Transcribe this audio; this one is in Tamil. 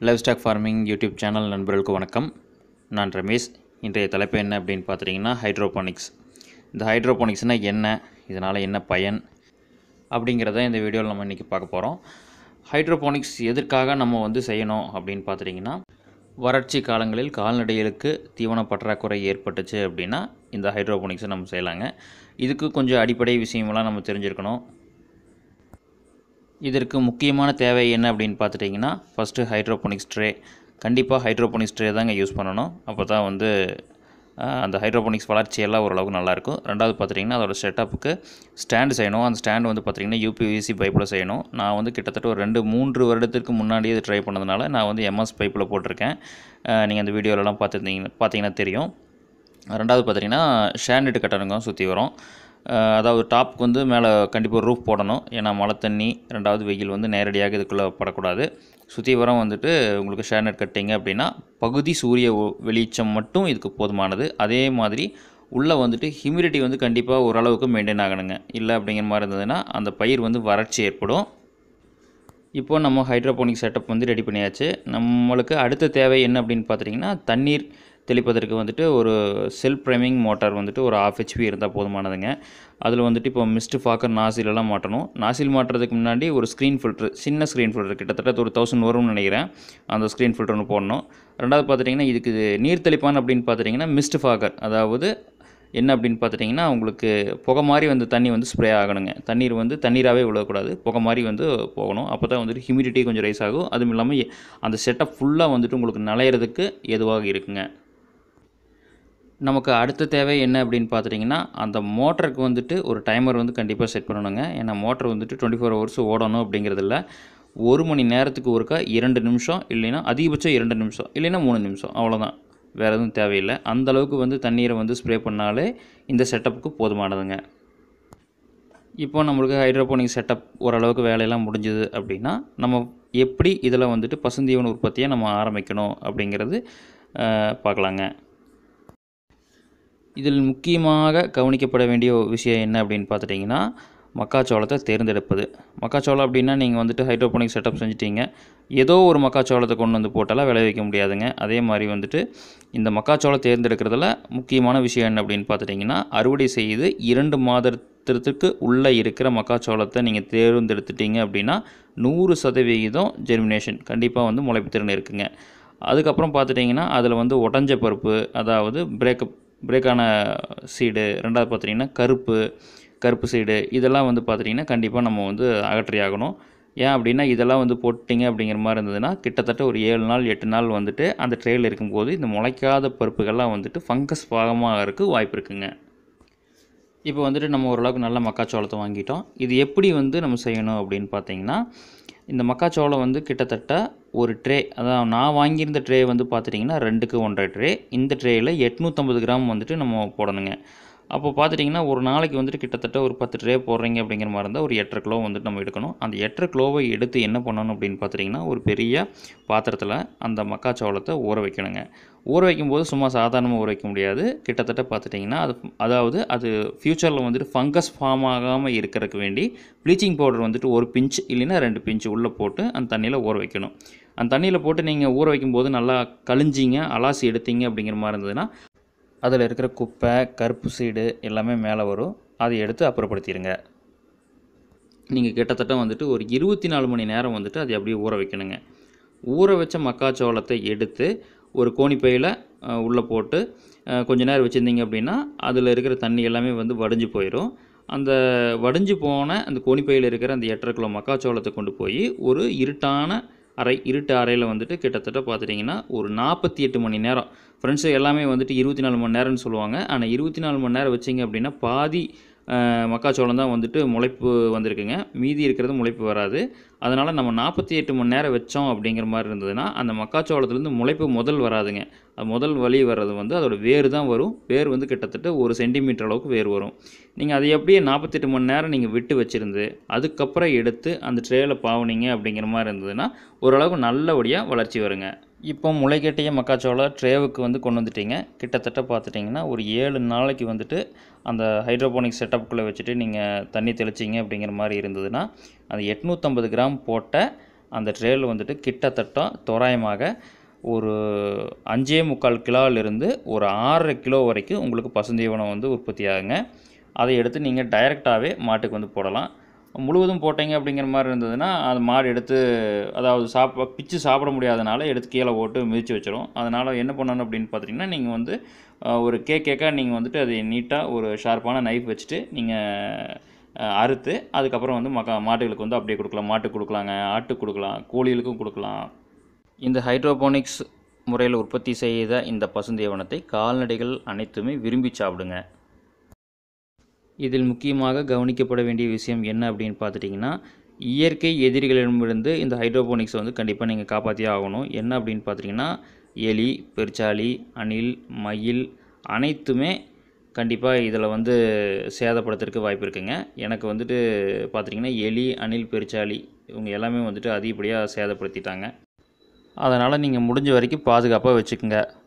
Live stock farming YouTube channel நண்பர்களுக்கு வணக்கம். நான் ரமேஷ். இன்றைய தலைப்பு என்ன அப்படின்னு பார்த்துட்டிங்கன்னா ஹைட்ரோபோனிக்ஸ். இந்த ஹைட்ரோபோனிக்ஸ்னால் என்ன, இதனால் என்ன பயன் அப்படிங்கிறத இந்த வீடியோவில் நம்ம இன்றைக்கி பார்க்க போகிறோம். ஹைட்ரோபோனிக்ஸ் எதற்காக நம்ம செய்யணும் அப்படின்னு பார்த்துட்டிங்கன்னா, வறட்சி காலங்களில் கால்நடைகளுக்கு தீவன பற்றாக்குறை ஏற்பட்டுச்சு அப்படின்னா இந்த ஹைட்ரோபோனிக்ஸை நம்ம செய்யலாங்க. இதுக்கு கொஞ்சம் அடிப்படை விஷயமெல்லாம் நம்ம தெரிஞ்சிருக்கணும். இதற்கு முக்கியமான தேவை என்ன அப்படின்னு பார்த்துட்டிங்கன்னா, ஃபஸ்ட்டு ஹைட்ரோபோனிக்ஸ் ட்ரே. கண்டிப்பாக ஹைட்ரோபோனிக்ஸ் ட்ரே தாங்க யூஸ் பண்ணணும். அப்போ தான் அந்த ஹைட்ரோபோனிக்ஸ் வளர்ச்சியெல்லாம் ஓரளவுக்கு நல்லாயிருக்கும். ரெண்டாவது பார்த்துட்டிங்கன்னா, அதோட செட்டப்புக்கு ஸ்டாண்டு செய்யணும். அந்த ஸ்டாண்டு பார்த்திங்கன்னா யூபிவிசி பைப்பில் செய்யணும். நான் கிட்டத்தட்ட ஒரு 2-3 வருடத்திற்கு முன்னாடியே இது ட்ரை பண்ணதுனால நான் எம்எஸ் பைப்பில் போட்டிருக்கேன். நீங்கள் அந்த வீடியோலலாம் பார்த்தீங்கன்னா தெரியும். ரெண்டாவது பார்த்திங்கன்னா ஷேண்டிட்டு கட்டணுங்க சுற்றி வரும். அதாவது டாப்புக்கு மேலே கண்டிப்பாக ரூஃப் போடணும். ஏன்னா மழை தண்ணி, ரெண்டாவது வெயில் நேரடியாக இதுக்குள்ளே படக்கூடாது. சுற்றி வரம் உங்களுக்கு ஷேர்நெட் கட்டிங்க அப்படின்னா பகுதி சூரிய வெளிச்சம் மட்டும் இதுக்கு போதுமானது. அதே மாதிரி உள்ளே ஹியூமிடிட்டி கண்டிப்பாக ஓரளவுக்கு மெயின்டைன் ஆகணுங்க. இல்லை அப்படிங்கிற மாதிரி இருந்ததுன்னா அந்த பயிர் வறட்சி ஏற்படும். இப்போ நம்ம ஹைட்ரோபோனிக் செட்டப் ரெடி பண்ணியாச்சு. நம்மளுக்கு அடுத்த தேவை என்ன அப்படின்னு பார்த்துட்டிங்கன்னா, தண்ணீர் தெளிப்பதற்கு ஒரு செல்ஃப் ப்ரைமிங் மோட்டார் ஒரு 1/2 HP இருந்தால் போதுமானதுங்க. அதில் இப்போ மிஸ்ட் ஃபாக்கர் நாசிலெல்லாம் மாட்டணும். நாசில் மாட்டுறதுக்கு முன்னாடி ஒரு ஸ்க்ரீன் ஃபில்ட்ரு, சின்ன ஸ்க்ரீன் ஃபில்ட்ரு கிட்டத்தட்ட ஒரு 1000 வரும்னு நினைக்கிறேன். அந்த ஸ்க்ரீன் ஃபில்ட்ரு ஒன்று போடணும். ரெண்டாவது பார்த்துட்டிங்கன்னா, இதுக்கு நீர் தெளிப்பான் அப்படின்னு பார்த்துட்டிங்கன்னா மிஸ்ட் ஃபாக்கர், அதாவது என்ன அப்படின்னு பார்த்துட்டிங்கன்னா, உங்களுக்கு புகை மாதிரி தண்ணி ஸ்ப்ரே ஆகணுங்க. தண்ணீர் தண்ணீராகவே விழக்கூடாது, புகை மாதிரி போகணும். அப்போ தான் ஹியூமிடிட்டி கொஞ்சம் ரைஸ் ஆகும். அதுவும் இல்லாமல் அந்த செட்டப் ஃபுல்லாக உங்களுக்கு நனையிறதுக்கு ஏதுவாக இருக்குங்க. நமக்கு அடுத்த தேவை என்ன அப்படின்னு பார்த்துட்டிங்கன்னா, அந்த மோட்டருக்கு ஒரு டைமர் கண்டிப்பாக செட் பண்ணணுங்க. ஏன்னா மோட்டர் 24 ஹவர்ஸ் ஓடணும் அப்படிங்கிறதில்ல. 1 மணி நேரத்துக்கு ஒருக்கா 2 நிமிஷம், இல்லைன்னா அதிகபட்சம் 2 நிமிஷம், இல்லைன்னா 3 நிமிஷம், அவ்வளோதான். வேறு எதுவும் தேவையில்லை. அந்தளவுக்கு தண்ணீரை ஸ்ப்ரே பண்ணாலே இந்த செட்டப்புக்கு போதுமானதுங்க. இப்போ நம்மளுக்கு ஹைட்ரோபோனிக் செட்டப் ஓரளவுக்கு வேலையெல்லாம் முடிஞ்சுது அப்படின்னா, நம்ம எப்படி இதில் பசுந்தீவன உற்பத்தியை நம்ம ஆரம்பிக்கணும் அப்படிங்கிறது பார்க்கலாங்க. இதில் முக்கியமாக கவனிக்கப்பட வேண்டிய விஷயம் என்ன அப்படின்னு பார்த்துட்டிங்கன்னா, மக்காச்சோளத்தை தேர்ந்தெடுப்பது. மக்காச்சோளம் அப்படின்னா நீங்கள் ஹைட்ரோபோனிக் செட்டப் செஞ்சிட்டிங்க, ஏதோ ஒரு மக்காச்சோளத்தை கொண்டு போட்டாலாம் விளைவிக்க முடியாதுங்க. அதே மாதிரி இந்த மக்காச்சோளம் தேர்ந்தெடுக்கிறதுல முக்கியமான விஷயம் என்ன அப்படின்னு பார்த்துட்டிங்கன்னா, அறுவடை செய்து 2 மாதத்திற்கு உள்ளே இருக்கிற மக்காச்சோளத்தை நீங்கள் தேர்ந்தெடுத்துட்டிங்க அப்படின்னா 100% ஜெர்மினேஷன் கண்டிப்பாக முளைப்புத்திறன் இருக்குங்க. அதுக்கப்புறம் பார்த்துட்டிங்கன்னா, அதில் உடஞ்ச பருப்பு, அதாவது பிரேக்கான சீடு, ரெண்டாவது பார்த்திங்கன்னா கருப்பு சீடு, இதெல்லாம் பார்த்திங்கன்னா கண்டிப்பாக நம்ம அகற்றி ஆகணும். ஏன் அப்படின்னா இதெல்லாம் போட்டிங்க அப்படிங்கிற மாதிரி இருந்ததுன்னா கிட்டத்தட்ட ஒரு 7 நாள் 8 நாள் அந்த ட்ரேயில் இருக்கும்போது இந்த முளைக்காத பருப்புகள்லாம் ஃபங்கஸ் பாகமாக வாய்ப்பு இருக்குங்க. இப்போ நம்ம ஓரளவுக்கு நல்ல மக்காச்சோளத்தை வாங்கிட்டோம். இது எப்படி நம்ம செய்யணும் அப்படின்னு பார்த்தீங்கன்னா, இந்த மக்காச்சோளம் கிட்டத்தட்ட ஒரு ட்ரே, அதாவது நான் வாங்கியிருந்த ட்ரே பார்த்துட்டிங்கன்னா 2க்கு 1/2 ட்ரே. இந்த ட்ரேயில் 850 கிராம் நம்ம போடணுங்க. அப்போ பார்த்துட்டிங்கன்னா ஒரு நாளைக்கு கிட்டத்தட்ட ஒரு 10 ட்ரே போடுறீங்க அப்படிங்கிற மாதிரி இருந்தால் ஒரு 8.5 கிலோ நம்ம எடுக்கணும். அந்த 8.5 கிலோவை எடுத்து என்ன பண்ணணும் அப்படின்னு பார்த்துட்டிங்கன்னா, ஒரு பெரிய பாத்திரத்தில் அந்த மக்காச்சோளத்தை ஊற வைக்கணுங்க. ஊற வைக்கும்போது சும்மா சாதாரணமாக ஊற வைக்க முடியாது. கிட்டத்தட்ட பார்த்துட்டிங்கன்னா அது ஃப்யூச்சரில் ஃபங்கஸ் ஃபார்ம் ஆகாமல் இருக்கிறதுக்கு வேண்டி ப்ளீச்சிங் பவுடர் 1 பிஞ்ச் இல்லைன்னா 2 பிஞ்ச் உள்ளே போட்டு அந்த தண்ணியில் ஊற வைக்கணும். அந்த தண்ணியில் போட்டு நீங்கள் ஊற வைக்கும்போது நல்லா கழிஞ்சிங்க, அலாசி எடுத்தீங்க அப்படிங்கிற மாதிரி இருந்ததுன்னா அதில் இருக்கிற குப்பை, கருப்பு சீடு எல்லாமே மேலே வரும். அதை எடுத்து அப்புறப்படுத்திடுங்க. நீங்கள் கிட்டத்தட்ட ஒரு 24 மணி நேரம் அதை அப்படியே ஊற வைக்கணுங்க. ஊற வச்ச மக்காச்சோளத்தை எடுத்து ஒரு கோணிப்பையில் உள்ளே போட்டு கொஞ்ச நேரம் வச்சுருந்தீங்க அப்படின்னா அதில் இருக்கிற தண்ணி எல்லாமே வடிஞ்சு போயிடும். அந்த வடிஞ்சு போன அந்த கோணிப்பையில் இருக்கிற அந்த 8.5 கிலோ மக்காச்சோளத்தை கொண்டு போய் ஒரு இருட்டு அறையில் கிட்டத்தட்ட பார்த்துட்டிங்கன்னா ஒரு 48 மணி நேரம், ஃப்ரெண்ட்ஸு எல்லாமே 24 மணி நேரம்னு சொல்லுவாங்க. ஆனால் 24 மணி நேரம் வச்சிங்க அப்படின்னா பாதி மக்காச்சோளம் தான் முளைப்பு வந்திருக்குங்க, மீதி இருக்கிறது முளைப்பு வராது. அதனால் நம்ம 48 மணி நேரம் வச்சோம் அப்படிங்கிற மாதிரி இருந்ததுன்னா அந்த மக்காச்சோளத்துலேருந்து முளைப்பு வராதுங்க. அது முதல் வழி வர்றது அதோட வேர் தான் வரும். வேர் கிட்டத்தட்ட 1 சென்டிமீட்டர் அளவுக்கு வேர் வரும். நீங்கள் அதை அப்படியே 48 மணி நேரம் நீங்கள் விட்டு வச்சுருந்து அதுக்கப்புறம் எடுத்து அந்த ட்ரேயில் பாவுனீங்க அப்படிங்கிற மாதிரி இருந்ததுன்னா ஓரளவுக்கு நல்லபடியாக வளர்ச்சி வருங்க. இப்போ முளைக்கட்டிய மக்காச்சோளம் ட்ரேவுக்கு கொண்டு வந்துட்டீங்க. கிட்டத்தட்ட பார்த்துட்டிங்கன்னா ஒரு 7 நாளைக்கு அந்த ஹைட்ரோபோனிக் செட்டப்புக்குள்ளே வச்சுட்டு நீங்கள் தண்ணி தெளிச்சிங்க அப்படிங்கிற மாதிரி இருந்ததுன்னா அந்த 850 கிராம் போட்ட அந்த ட்ரேயில் வந்துட்டு கிட்டத்தட்ட தோராயமாக ஒரு 5.25 கிலோவிலிருந்து ஒரு 6.5 கிலோ வரைக்கும் உங்களுக்கு பசுந்தீவனம் வந்து உற்பத்தி ஆகுங்க. அதை எடுத்து நீங்கள் டைரெக்டாகவே மாட்டுக்கு வந்து போடலாம். முழுவதும் போட்டீங்க அப்படிங்கிற மாதிரி இருந்ததுன்னா அது மாடு எடுத்து, அதாவது பிச்சு சாப்பிட முடியாதனால எடுத்து கீழே போட்டு மிதித்து வச்சிடும். அதனால் என்ன பண்ணணும் அப்படின்னு பார்த்திங்கன்னா, நீங்கள் வந்து ஒரு கேக்காக நீங்கள் வந்துட்டு அதை நீட்டாக ஒரு ஷார்ப்பான நைஃப் வச்சுட்டு நீங்கள் அறுத்து அதுக்கப்புறம் வந்து மாட்டுகளுக்கு வந்து அப்படியே கொடுக்கலாம். மாட்டுக்கு கொடுக்கலாங்க, ஆட்டுக்கு கொடுக்கலாம், கோழிகளுக்கும் கொடுக்கலாம். இந்த ஹைட்ரோபோனிக்ஸ் முறையில் உற்பத்தி செய்த இந்த பசுந்தீவனத்தை கால்நடைகள் அனைத்துமே விரும்பி சாப்பிடுங்க. இதில் முக்கியமாக கவனிக்கப்பட வேண்டிய விஷயம் என்ன அப்படின்னு பார்த்துட்டிங்கன்னா, இயற்கை எதிரிகளிடமிருந்து இந்த ஹைட்ரோபோனிக்ஸ் வந்து கண்டிப்பாக நீங்கள் காப்பாற்றியே ஆகணும். என்ன அப்படின்னு பார்த்திங்கன்னா, எலி, பெருச்சாளி, அணில், மயில் அனைத்துமே கண்டிப்பாக இதில் வந்து சேதப்படுத்துறதுக்கு வாய்ப்பு இருக்குங்க. எனக்கு வந்துட்டு பார்த்திங்கன்னா எலி, அணில், பெருச்சாளி இவங்க எல்லாமே வந்துட்டு அதிகப்படியாக சேதப்படுத்திட்டாங்க. அதனால் நீங்கள் முடிஞ்ச வரைக்கும் பாதுகாப்பாக வச்சுக்கோங்க.